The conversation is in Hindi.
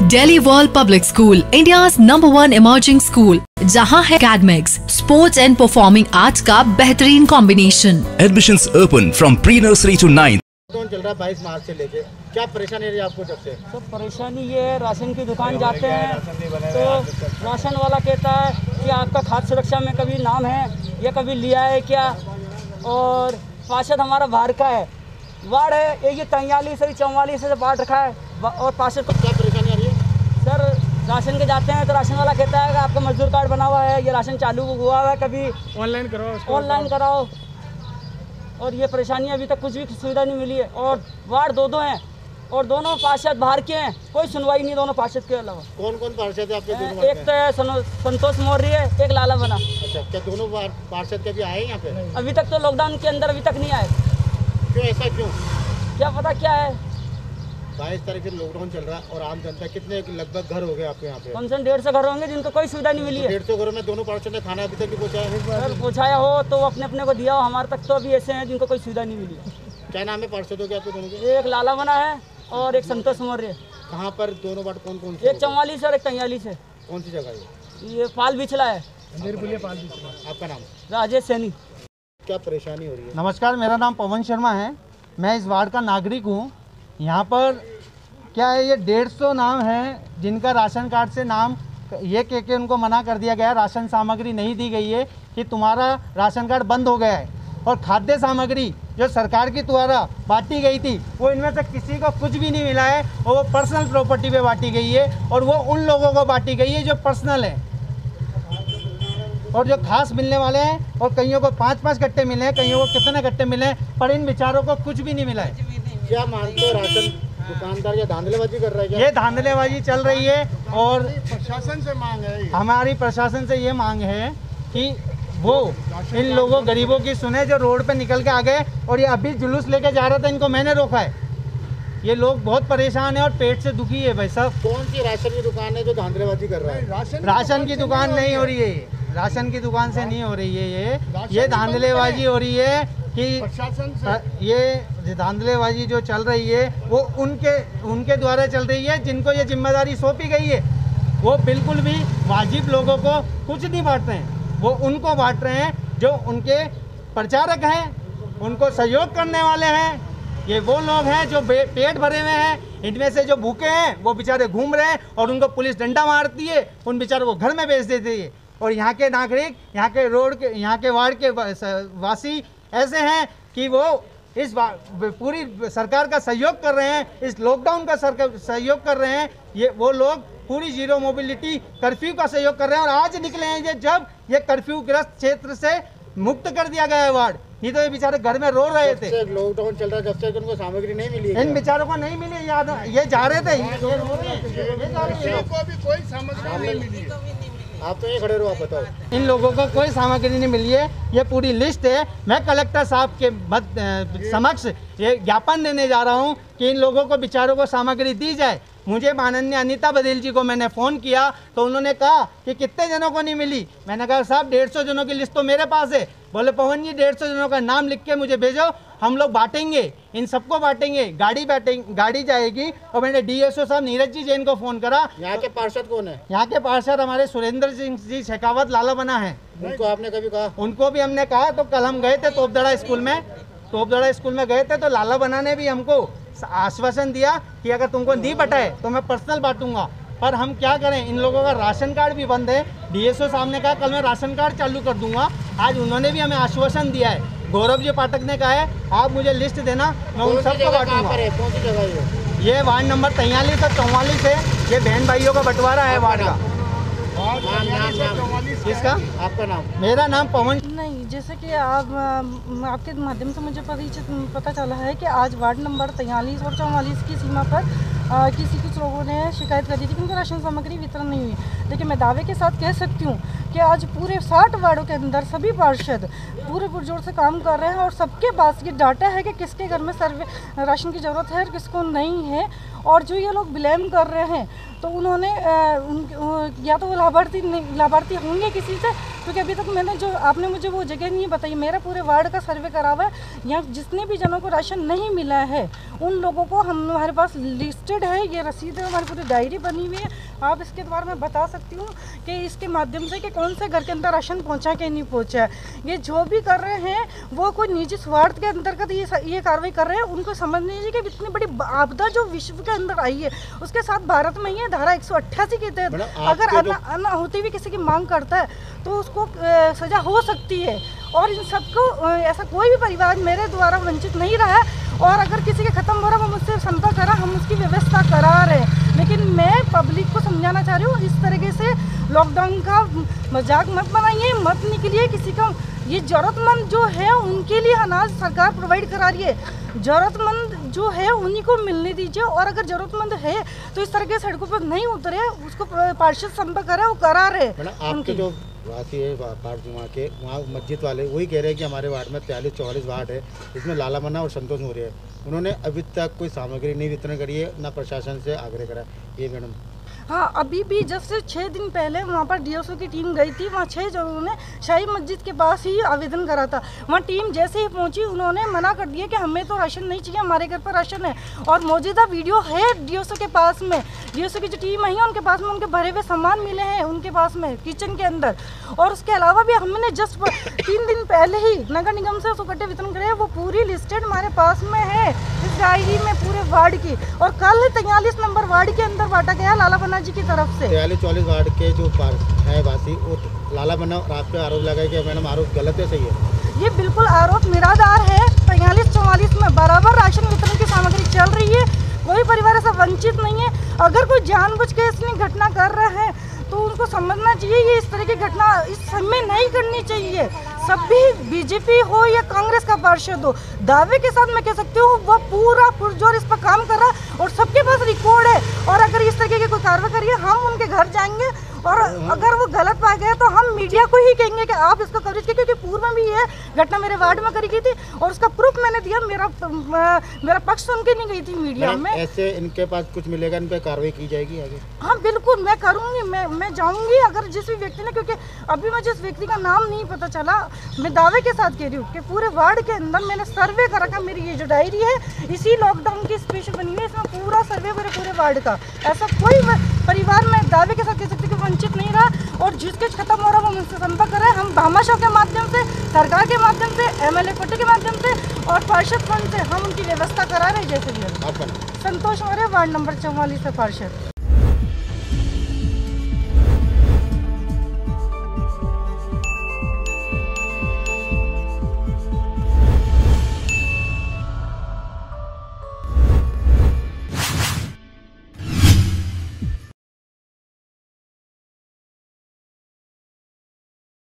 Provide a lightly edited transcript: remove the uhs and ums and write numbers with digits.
Delhi world public school, India's #1 emerging school, जहां है academics, sports and performing arts का बेहतरीन combination. Admissions open from pre nursery to 9th। चल रहा 22 मार्च से लेके, क्या परेशानी है आपको? जब से सब परेशानी ये है, राशन की दुकान जाते हैं तो राशन वाला कहता है कि आपका खाद्य सुरक्षा में कभी नाम है या कभी लिया है क्या, और पार्षद हमारा बाहर का है, वार्ड है ये 43 से 44 से बांट रखा है, और पार्षद को क्या परेशानी आ रही है? सर राशन के जाते हैं तो राशन वाला कहता है कि आपका मजदूर कार्ड बना हुआ है, ये राशन चालू हुआ है, कभी ऑनलाइन कराओ, और ये परेशानी अभी तक कुछ भी सुविधा नहीं मिली है। और वार्ड दो हैं और दोनों पार्षद बाहर के हैं, कोई सुनवाई नहीं दोनों पार्षद के अलावा। कौन कौन पार्षद है आपके? एक तो है संतोष मौर्य है, एक लाला बना। अच्छा, क्या दोनों पार्षद कभी आए यहाँ पे? अभी तक तो लॉकडाउन के अंदर अभी तक नहीं आए। क्यों ऐसा क्यों? क्या पता क्या है। 22 तारीख से लॉकडाउन चल रहा है और आम जनता कितने लगभग घर हो गए आपके यहाँ पे? कम से कम 150 घर होंगे जिनको कोई सुविधा नहीं मिली है। 150 घरों में दोनों पार्षद ने खाना अभी तक नहीं पहुँचाया? सर पहुँचाया हो तो अपने अपने को दिया हो, हमारे तक तो अभी ऐसे हैं जिनको कोई सुविधा नहीं मिली है। क्या नाम है पार्षदों के आपके दोनों के? एक लाला बना है और एक संतोष मौर्य। कहाँ पर दोनों वार्ड कौन कौन से? एक 44 और एक 43 है। कौन सी जगह है? ये पाल बिछला है। आपका नाम? राजेश सैनी। क्या परेशानी हो रही है? नमस्कार, मेरा नाम पवन शर्मा है, मैं इस वार्ड का नागरिक हूँ। यहाँ पर क्या है, ये 150 नाम हैं जिनका राशन कार्ड से नाम ये कह के उनको मना कर दिया गया, राशन सामग्री नहीं दी गई है कि तुम्हारा राशन कार्ड बंद हो गया है। और खाद्य सामग्री जो सरकार के द्वारा बांटी गई थी वो इनमें से किसी को कुछ भी नहीं मिला है, और वो पर्सनल प्रॉपर्टी पे बांटी गई है, और वो उन लोगों को बांटी गई है जो पर्सनल है, और जो खास मिलने वाले हैं। और कईयों को 5-5 गट्टे मिले हैं, कईयों को कितने गट्टे मिले हैं, पर इन बेचारों को कुछ भी नहीं मिला है। क्या मानते हो, राशन दुकानदार या धांधलेबाजी कर रहा है क्या? ये धांधलेबाजी चल रही है, और प्रशासन से मांग है, हमारी प्रशासन से ये मांग है कि वो इन लोगों गरीबों की सुने जो रोड पे निकल के आ गए, और ये अभी जुलूस लेके जा रहा था, इनको मैंने रोका है। ये लोग बहुत परेशान है और पेट से दुखी है भाई साहब। कौन सी राशन की दुकान है जो धांधलेबाजी कर रहा है? राशन की दुकान नहीं हो रही है, राशन की दुकान से नहीं हो रही है, ये धांधलेबाजी हो रही है कि प्रशासन से ये धांधलेबाजी जो चल रही है वो उनके द्वारा चल रही है जिनको ये जिम्मेदारी सौंपी गई है। वो बिल्कुल भी वाजिब लोगों को कुछ नहीं बांट रहे हैं, वो उनको बांट रहे हैं जो उनके प्रचारक हैं, उनको सहयोग करने वाले हैं। ये वो लोग हैं जो पेट भरे हुए हैं, इनमें से जो भूखे हैं वो बेचारे घूम रहे हैं, और उनको पुलिस डंडा मारती है, उन बेचारों को घर में भेज देती है। और यहाँ के नागरिक, यहाँ के रोड के, यहाँ के वार्ड के वासी ऐसे हैं कि वो इस पूरी सरकार का सहयोग कर रहे हैं, इस लॉकडाउन का सहयोग कर रहे हैं। ये वो लोग पूरी जीरो मोबिलिटी कर्फ्यू का सहयोग कर रहे हैं, और आज निकले हैं ये जब ये कर्फ्यू ग्रस्त क्षेत्र से मुक्त कर दिया गया है वार्ड, नहीं तो ये बेचारे घर में रो रहे थे। लॉकडाउन चल रहा है जब से उनको सामग्री नहीं मिली, इन बेचारों को नहीं मिली, ये जा रहे थे, ये रो रहे हैं, को भी कोई सामग्री नहीं मिली। आप तो ये खड़े रहो, आप बताओ। इन लोगों को कोई सामग्री नहीं मिली है, ये पूरी लिस्ट है। मैं कलेक्टर साहब के समक्ष ये ज्ञापन देने जा रहा हूँ कि इन लोगों को बेचारों को सामग्री दी जाए। मुझे माननीय अनीता बघेल जी को मैंने फ़ोन किया तो उन्होंने कहा कि कितने जनों को नहीं मिली। मैंने कहा साहब 150 जनों की लिस्ट तो मेरे पास है। बोले पवन जी 150 जनों का नाम लिख के मुझे भेजो, हम लोग बांटेंगे, इन सबको बांटेंगे, गाड़ी जाएगी। और मैंने DSO साहब नीरज जी जैन को फ़ोन करा। यहाँ के पार्षद कौन है? यहाँ के पार्षद हमारे सुरेंद्र सिंह जी शेखावत लाला बना है। उनको आपने कभी कहा? उनको भी हमने कहा। तो कल हम गए थे तोपदड़ा स्कूल में गए थे, तो लाला बना ने भी हमको आश्वासन दिया कि अगर तुमको नहीं बटाए तो मैं पर्सनल बांटूंगा। पर हम क्या करें, इन लोगों का राशन कार्ड भी बंद है। DSO साहब ने कहा कल मैं राशन कार्ड चालू कर दूंगा, आज उन्होंने भी हमें आश्वासन दिया है। गौरव जी पाठक ने कहा है आप मुझे लिस्ट देना, मैं उन सबको बांटूंगा। कौन सी जगह है ये वार्ड नंबर 43 और 44 है, ये बहन भाइयों का बंटवारा है वार्ड का। किसका? आपका नाम? मेरा नाम पवन। नहीं, जैसे कि आपके माध्यम से मुझे पता चला है कि आज वार्ड नंबर 43 और 44 की सीमा पर कुछ लोगों ने शिकायत कर दी थी कि उनको राशन सामग्री वितरण नहीं हुई। लेकिन मैं दावे के साथ कह सकती हूँ कि आज पूरे 60 वार्डों के अंदर सभी पार्षद पूरे पुरजोर से काम कर रहे हैं, और सबके पास ये डाटा है कि किसके घर में राशन की ज़रूरत है और किसको नहीं है। और जो ये लोग ब्लेम कर रहे हैं तो उन्होंने या तो वो लाभार्थी होंगे किसी से, क्योंकि अभी तक मैंने जो आपने मुझे वो जगह नहीं बताई, मेरा पूरे वार्ड का सर्वे करा हुआ है। यहाँ जितने भी जनों को राशन नहीं मिला है उन लोगों को हमारे पास लिस्टेड है, ये रसीद है, हमारी पूरी डायरी बनी हुई है। आप इसके द्वारा मैं बता सकती हूँ कि इसके माध्यम से कि कौन से घर के अंदर राशन पहुँचा कि नहीं पहुँचा है। ये जो भी कर रहे हैं वो कोई निजी स्वार्थ के अंतर्गत ये कार्रवाई कर रहे हैं। उनको समझ लीजिए कि इतनी बड़ी आपदा जो विश्व के अंदर आई है उसके साथ भारत में ही धारा 188 के तहत अगर अन्न होती हुई किसी की मांग करता है तो उसको सजा हो सकती है। और इन सबको ऐसा कोई भी परिवार मेरे द्वारा वंचित नहीं रहा है। और अगर किसी के ख़त्म हो रहा वो मुझसे संपर्क करा, हम उसकी व्यवस्था करा रहे हैं। लेकिन मैं पब्लिक को समझाना चाह रही हूँ, इस तरीके से लॉकडाउन का मजाक मत बनाइए, मत निकलिए। किसी का ये ज़रूरतमंद जो है उनके लिए अनाज सरकार प्रोवाइड करा रही है, ज़रूरतमंद जो है उन्हीं को मिलने दीजिए। और अगर ज़रूरतमंद है तो इस तरह के सड़कों पर नहीं उतरे, उसको पार्षद संपर्क करे, वो करा रहे। आपके जो वासी है पार्ट वहाँ के, वहाँ मस्जिद वाले वही कह रहे हैं कि हमारे वार्ड में 43-44 वार्ड है, इसमें लाला मन्ना और संतोष मौर्य है। उन्होंने अभी तक कोई सामग्री नहीं वितरण करी है, ना प्रशासन से आग्रह करा। ये मैडम हाँ, अभी भी जस्ट 6 दिन पहले वहाँ पर डीएसओ की टीम गई थी। वहाँ 6 जनों ने शाही मस्जिद के पास ही आवेदन करा था। वहाँ टीम जैसे ही पहुँची उन्होंने मना कर दिया कि हमें तो राशन नहीं चाहिए, हमारे घर पर राशन है। और मौजूदा वीडियो है डीएसओ के पास में, डीएसओ की जो टीम आई है उनके पास में उनके भरे हुए सामान मिले हैं उनके पास में किचन के अंदर। और उसके अलावा भी हमने जस्ट 3 दिन पहले ही नगर निगम से कट्टे वितरण करे, वो पूरी लिस्टेड हमारे पास में है इस डायरी में पूरे वार्ड की। और कल 43 नंबर वार्ड के अंदर बांटा गया लाला मन्ना जी की तरफ से। 43-44 वार्ड के जो है वासी वो लाला मन्ना और आप पे आरोप लगाया कि मैडम आरोप गलत है, सही है? ये बिल्कुल आरोप निराधार है। 43-44 में बराबर राशन वितरण की सामग्री चल रही है, कोई परिवार ऐसा वंचित नहीं है। अगर कोई जानबूझ के इसमें घटना कर रहे हैं तो उनको समझना चाहिए ये इस तरह की घटना इस समय नहीं करनी चाहिए। सभी बीजेपी हो या कांग्रेस का पार्षद हो, दावे के साथ मैं कह सकती हूँ वह पूरा पुरजोर इस पर काम कर रहा है और सबके पास रिकॉर्ड है। और अगर इस तरीके की कोई कार्रवाई करिए हम उनके घर जाएंगे और अगर वो गलत पाया गया तो हम मीडिया को ही कहेंगे कि आप इसको कवरेज कीजिए, क्योंकि पूर्व में भी ये घटना मेरे वार्ड में करी गई थी और उसका प्रूफ मैंने दिया। मेरा पक्ष सुन के नहीं गई थी मीडिया में। ऐसे इनके पास कुछ मिलेगा, इन पे कार्रवाई की जाएगी आगे? हाँ बिल्कुल मैं करूँगी, मैं जाऊँगी। अगर जिस भी व्यक्ति ने, क्योंकि अभी मुझे जिस व्यक्ति का नाम नहीं पता चला, मैं दावे के साथ कह रही हूँ कि पूरे वार्ड के अंदर मैंने सर्वे कर रखा। मेरी ये जो डायरी है इसी लॉकडाउन की स्पेशल बनी हुई है, इसमें पूरा सर्वे मेरे पूरे वार्ड का। ऐसा कोई परिवार में दावे के साथ कह सकती कि वंचित नहीं रहा। और जिसके खत्म हो रहा है वो मुझसे संपर्क करें। हम भामाशाह के माध्यम से, सरकार के माध्यम से, एमएलए कोटे के माध्यम से और पार्षद फंड से हम उनकी व्यवस्था करा रहे हैं। जैसे भी संतोष मौर्य, वार्ड नंबर 44 से पार्षद।